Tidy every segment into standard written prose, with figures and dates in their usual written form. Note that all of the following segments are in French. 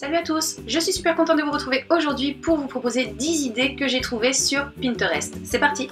Salut à tous, je suis super contente de vous retrouver aujourd'hui pour vous proposer 10 idées que j'ai trouvées sur Pinterest. C'est parti!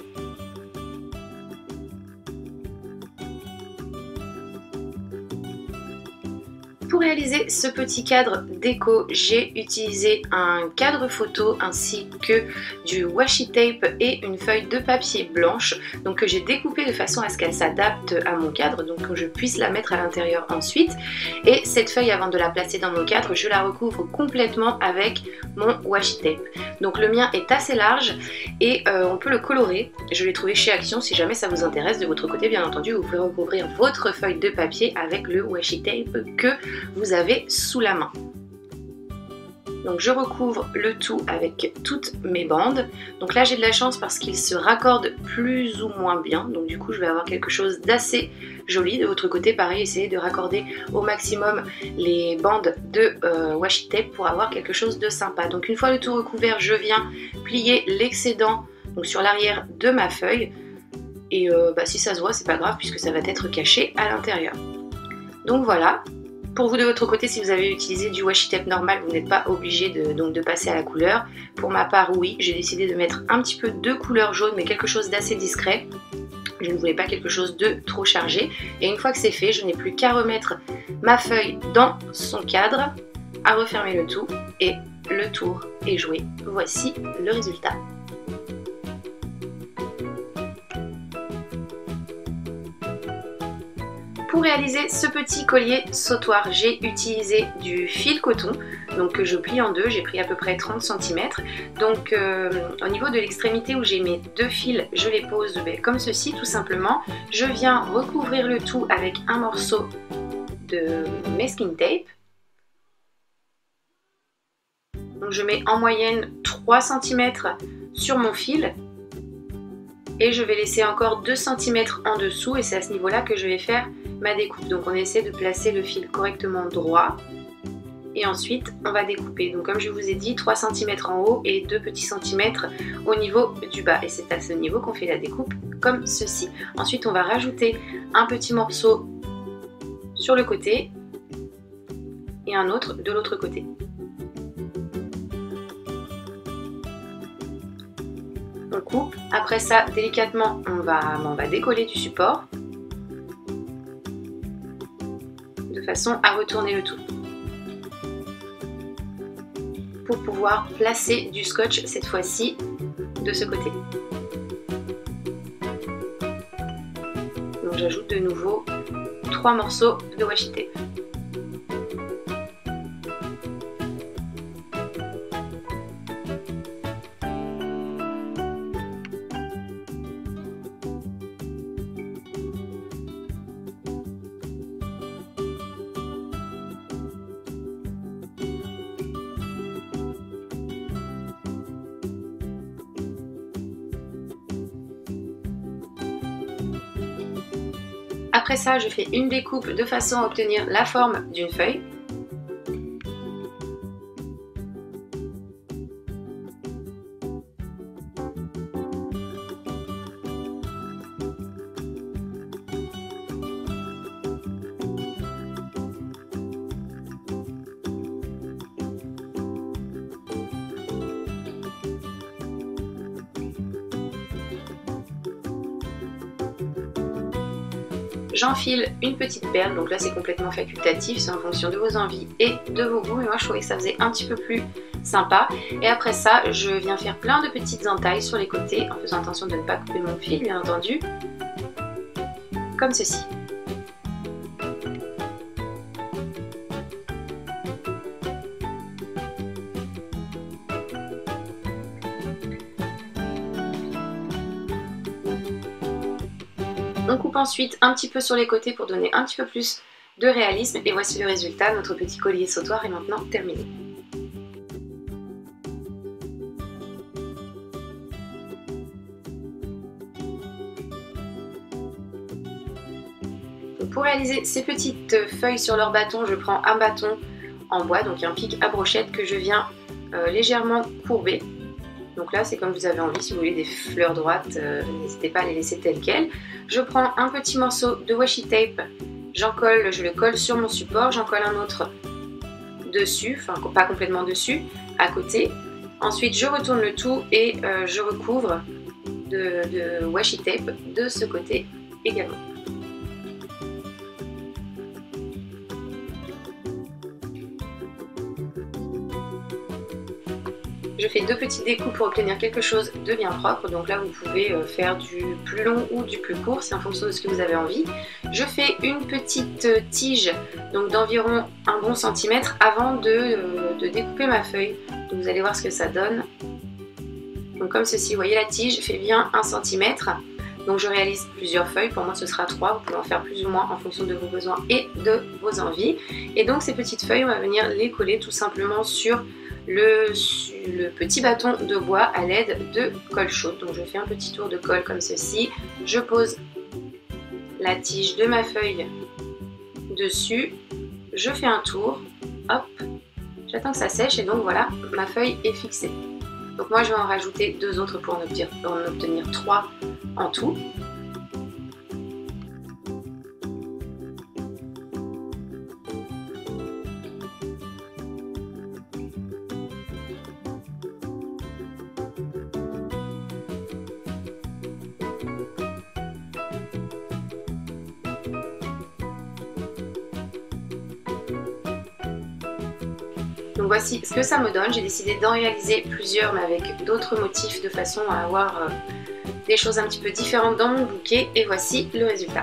Pour réaliser ce petit cadre déco, j'ai utilisé un cadre photo ainsi que du washi tape et une feuille de papier blanche donc que j'ai découpé de façon à ce qu'elle s'adapte à mon cadre, donc que je puisse la mettre à l'intérieur ensuite. Et cette feuille, avant de la placer dans mon cadre, je la recouvre complètement avec mon washi tape. Donc le mien est assez large et on peut le colorer. Je l'ai trouvé chez Action. Si jamais ça vous intéresse, de votre côté bien entendu, vous pouvez recouvrir votre feuille de papier avec le washi tape que vous avez sous la main. Donc je recouvre le tout avec toutes mes bandes. Donc là j'ai de la chance parce qu'il se raccorde plus ou moins bien. Donc du coup je vais avoir quelque chose d'assez joli. De votre côté pareil, essayez de raccorder au maximum les bandes de washi tape pour avoir quelque chose de sympa. Donc une fois le tout recouvert, je viens plier l'excédent donc sur l'arrière de ma feuille. Et si ça se voit, c'est pas grave puisque ça va être caché à l'intérieur. Donc voilà. Pour vous de votre côté, si vous avez utilisé du washi tape normal, vous n'êtes pas obligé de passer à la couleur. Pour ma part, oui, j'ai décidé de mettre un petit peu de couleur jaune, mais quelque chose d'assez discret. Je ne voulais pas quelque chose de trop chargé. Et une fois que c'est fait, je n'ai plus qu'à remettre ma feuille dans son cadre, à refermer le tout, et le tour est joué. Voici le résultat. Pour réaliser ce petit collier sautoir, j'ai utilisé du fil coton donc que je plie en deux, j'ai pris à peu près 30 cm. Donc au niveau de l'extrémité où j'ai mes deux fils, je les pose comme ceci tout simplement. Je viens recouvrir le tout avec un morceau de masking tape. Donc je mets en moyenne 3 cm sur mon fil. Et je vais laisser encore 2 cm en dessous et c'est à ce niveau-là que je vais faire ma découpe. Donc on essaie de placer le fil correctement droit et ensuite on va découper. Donc comme je vous ai dit, 3 cm en haut et 2 petits centimètres au niveau du bas. Et c'est à ce niveau qu'on fait la découpe comme ceci. Ensuite on va rajouter un petit morceau sur le côté et un autre de l'autre côté. On coupe, après ça délicatement on va décoller du support de façon à retourner le tout pour pouvoir placer du scotch cette fois-ci de ce côté. Donc j'ajoute de nouveau 3 morceaux de washi tape. Après ça, je fais une découpe de façon à obtenir la forme d'une feuille. J'enfile une petite perle, donc là c'est complètement facultatif, c'est en fonction de vos envies et de vos goûts, mais moi je trouvais que ça faisait un petit peu plus sympa. Et après ça, je viens faire plein de petites entailles sur les côtés, en faisant attention de ne pas couper mon fil bien entendu, comme ceci. On coupe ensuite un petit peu sur les côtés pour donner un petit peu plus de réalisme et voici le résultat, notre petit collier sautoir est maintenant terminé. Donc pour réaliser ces petites feuilles sur leur bâton, je prends un bâton en bois, donc un pic à brochette que je viens légèrement courber. Donc là c'est comme vous avez envie, si vous voulez des fleurs droites, n'hésitez pas à les laisser telles quelles. Je prends un petit morceau de washi tape, je le colle sur mon support, j'en colle un autre dessus, enfin pas complètement dessus, à côté. Ensuite je retourne le tout et je recouvre de washi tape de ce côté également. Je fais 2 petites découpes pour obtenir quelque chose de bien propre. Donc là, vous pouvez faire du plus long ou du plus court, c'est en fonction de ce que vous avez envie. Je fais une petite tige, donc d'environ un bon centimètre avant de découper ma feuille. Donc vous allez voir ce que ça donne. Donc comme ceci, vous voyez la tige fait bien 1 cm. Donc je réalise plusieurs feuilles, pour moi ce sera 3, vous pouvez en faire plus ou moins en fonction de vos besoins et de vos envies. Et donc ces petites feuilles, on va venir les coller tout simplement sur le petit bâton de bois à l'aide de colle chaude. Donc je fais un petit tour de colle comme ceci, je pose la tige de ma feuille dessus, je fais un tour, hop, j'attends que ça sèche et donc voilà, ma feuille est fixée. Donc moi je vais en rajouter 2 autres pour en obtenir 3 en tout. Donc voici ce que ça me donne. J'ai décidé d'en réaliser plusieurs mais avec d'autres motifs de façon à avoir des choses un petit peu différentes dans mon bouquet et voici le résultat.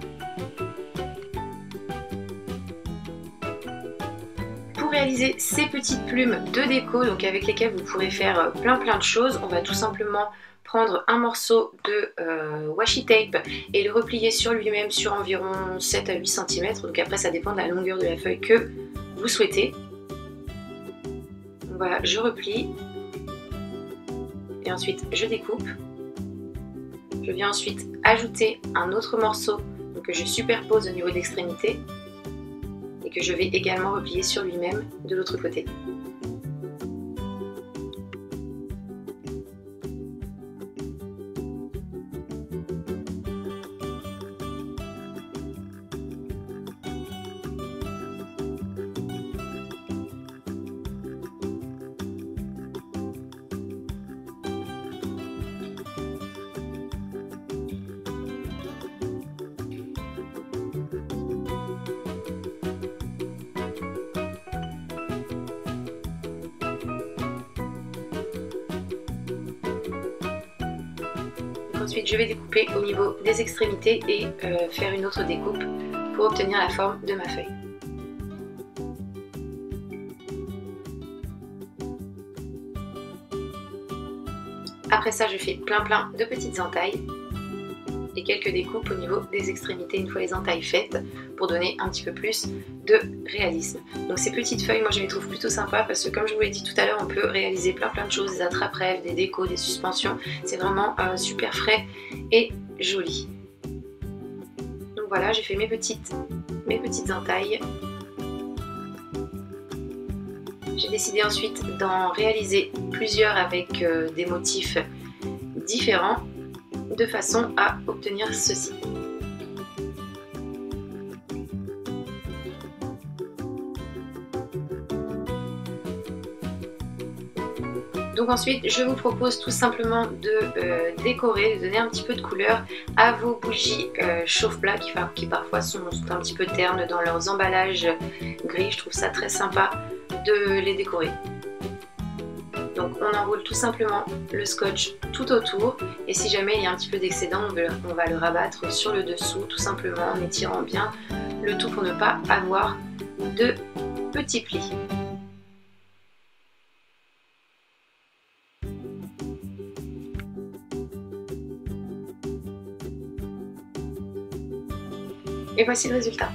Pour réaliser ces petites plumes de déco, donc avec lesquelles vous pourrez faire plein de choses, on va tout simplement prendre un morceau de washi tape et le replier sur lui-même sur environ 7 à 8 cm. Donc après ça dépend de la longueur de la feuille que vous souhaitez. Donc voilà, je replie et ensuite je découpe. Je viens ensuite ajouter un autre morceau que je superpose au niveau de l'extrémité et que je vais également replier sur lui-même de l'autre côté. Ensuite, je vais découper au niveau des extrémités et faire une autre découpe pour obtenir la forme de ma feuille. Après ça, je fais plein de petites entailles et quelques découpes au niveau des extrémités une fois les entailles faites pour donner un petit peu plus de réalisme. Donc ces petites feuilles, moi je les trouve plutôt sympas parce que comme je vous l'ai dit tout à l'heure, on peut réaliser plein de choses, des attrape-rêves, des décos, des suspensions. C'est vraiment super frais et joli. Donc voilà, j'ai fait mes petites entailles. J'ai décidé ensuite d'en réaliser plusieurs avec des motifs différents de façon à obtenir ceci. Donc ensuite, je vous propose tout simplement de décorer, de donner un petit peu de couleur à vos bougies chauffe-plat qui parfois sont un petit peu ternes dans leurs emballages gris. Je trouve ça très sympa de les décorer. Donc on enroule tout simplement le scotch tout autour et si jamais il y a un petit peu d'excédent, on va le rabattre sur le dessous tout simplement en étirant bien le tout pour ne pas avoir de petits plis. Et voici le résultat.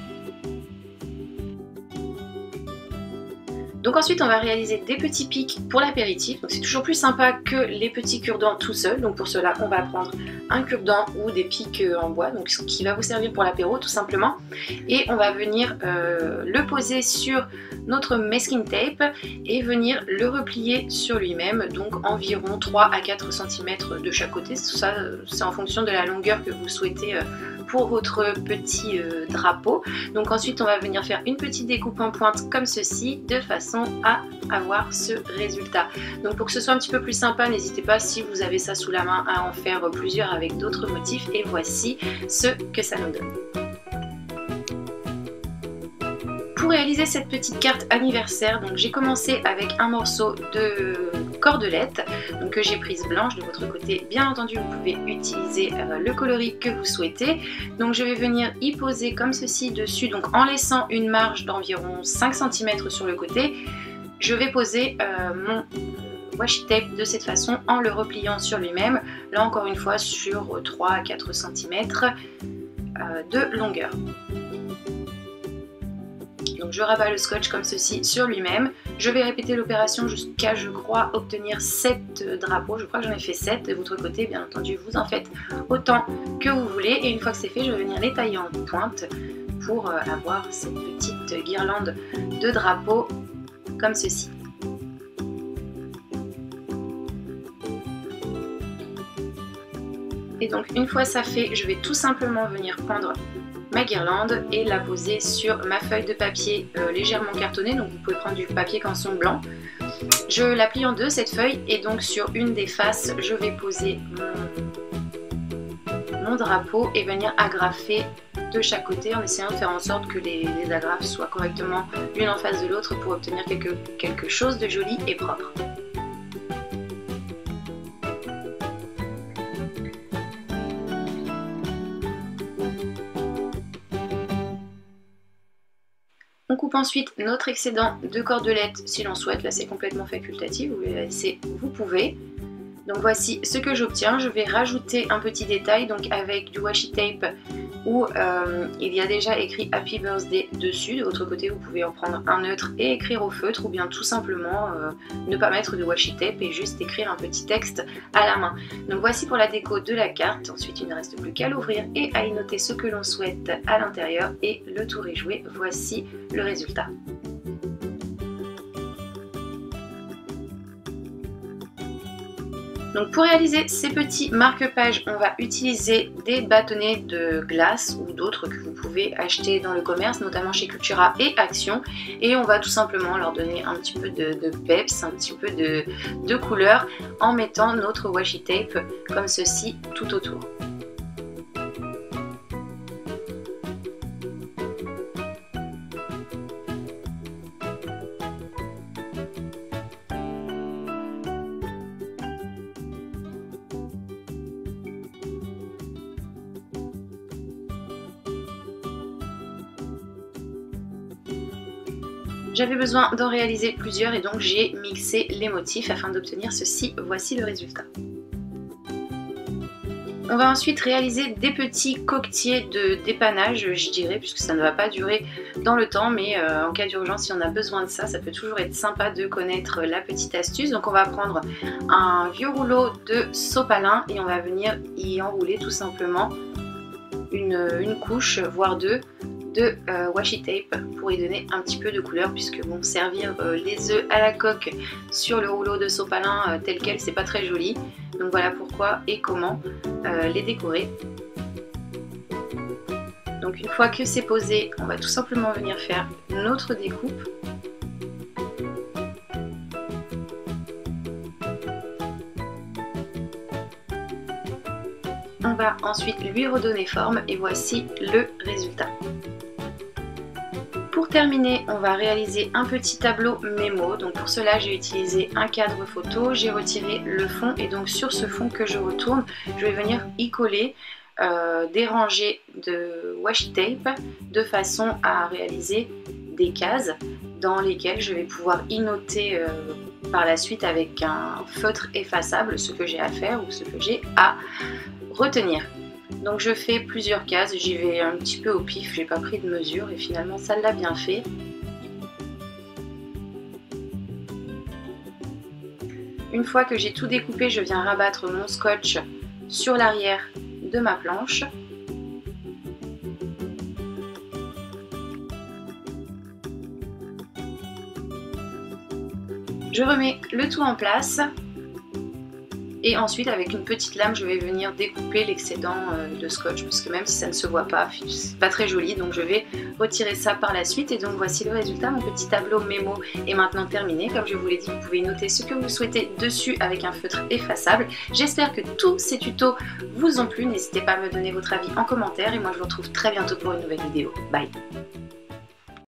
Donc ensuite on va réaliser des petits pics pour l'apéritif, donc c'est toujours plus sympa que les petits cure-dents tout seul. Donc pour cela on va prendre un cure-dent ou des pics en bois, donc qui va vous servir pour l'apéro tout simplement, et on va venir le poser sur notre masking tape et venir le replier sur lui-même, donc environ 3 à 4 cm de chaque côté. Tout ça c'est en fonction de la longueur que vous souhaitez pour votre petit drapeau. Donc ensuite on va venir faire une petite découpe en pointe comme ceci de façon à avoir ce résultat. Donc pour que ce soit un petit peu plus sympa, n'hésitez pas, si vous avez ça sous la main, à en faire plusieurs avec d'autres motifs, et voici ce que ça nous donne. Pour réaliser cette petite carte anniversaire, donc j'ai commencé avec un morceau de cordelette donc que j'ai prise blanche. De votre côté, bien entendu, vous pouvez utiliser le coloris que vous souhaitez. Donc je vais venir y poser comme ceci dessus, donc en laissant une marge d'environ 5 cm sur le côté. Je vais poser mon washi tape de cette façon en le repliant sur lui-même, là encore une fois sur 3 à 4 cm de longueur. Donc je rabats le scotch comme ceci sur lui-même. Je vais répéter l'opération jusqu'à, je crois, obtenir 7 drapeaux. Je crois que j'en ai fait 7. De votre côté, bien entendu, vous en faites autant que vous voulez. Et une fois que c'est fait, je vais venir les tailler en pointe pour avoir cette petite guirlande de drapeaux comme ceci. Et donc une fois ça fait, je vais tout simplement venir prendre ma guirlande et la poser sur ma feuille de papier légèrement cartonnée. Donc vous pouvez prendre du papier canson blanc. Je la plie en deux cette feuille, et donc sur une des faces je vais poser mon drapeau et venir agrafer de chaque côté en essayant de faire en sorte que les agrafes soient correctement l'une en face de l'autre pour obtenir quelque chose de joli et propre. On coupe ensuite notre excédent de cordelette si l'on souhaite. Là c'est complètement facultatif, vous voulez la laisser, vous pouvez. Donc voici ce que j'obtiens. Je vais rajouter un petit détail donc avec du washi tape où il y a déjà écrit Happy Birthday dessus. De votre côté, vous pouvez en prendre un neutre et écrire au feutre, ou bien tout simplement ne pas mettre de washi tape et juste écrire un petit texte à la main. Donc voici pour la déco de la carte. Ensuite il ne reste plus qu'à l'ouvrir et à y noter ce que l'on souhaite à l'intérieur, et le tour est joué. Voici le résultat. Donc pour réaliser ces petits marque-pages, on va utiliser des bâtonnets de glace ou d'autres que vous pouvez acheter dans le commerce, notamment chez Cultura et Action. Et on va tout simplement leur donner un petit peu de peps, un petit peu de couleur en mettant notre washi tape comme ceci tout autour. J'avais besoin d'en réaliser plusieurs et donc j'ai mixé les motifs afin d'obtenir ceci. Voici le résultat. On va ensuite réaliser des petits coquetiers de dépannage, je dirais, puisque ça ne va pas durer dans le temps, mais en cas d'urgence, si on a besoin de ça, ça peut toujours être sympa de connaître la petite astuce. Donc on va prendre un vieux rouleau de sopalin et on va venir y enrouler tout simplement une couche, voire deux, de washi tape pour y donner un petit peu de couleur, puisque bon, servir les œufs à la coque sur le rouleau de sopalin tel quel, c'est pas très joli. Donc voilà pourquoi et comment les décorer. Donc une fois que c'est posé, on va tout simplement venir faire notre découpe. On va ensuite lui redonner forme et voici le résultat. Pour terminer, on va réaliser un petit tableau mémo. Donc pour cela, j'ai utilisé un cadre photo, j'ai retiré le fond et donc sur ce fond que je retourne, je vais venir y coller des rangées de washi tape de façon à réaliser des cases dans lesquelles je vais pouvoir y noter par la suite avec un feutre effaçable ce que j'ai à faire ou ce que j'ai à retenir. Donc je fais plusieurs cases, j'y vais un petit peu au pif, j'ai pas pris de mesure et finalement ça l'a bien fait. Une fois que j'ai tout découpé, je viens rabattre mon scotch sur l'arrière de ma planche. Je remets le tout en place. Et ensuite avec une petite lame je vais venir découper l'excédent de scotch, parce que même si ça ne se voit pas, c'est pas très joli, donc je vais retirer ça par la suite. Et donc voici le résultat, mon petit tableau mémo est maintenant terminé. Comme je vous l'ai dit, vous pouvez noter ce que vous souhaitez dessus avec un feutre effaçable. J'espère que tous ces tutos vous ont plu, n'hésitez pas à me donner votre avis en commentaire et moi je vous retrouve très bientôt pour une nouvelle vidéo. Bye!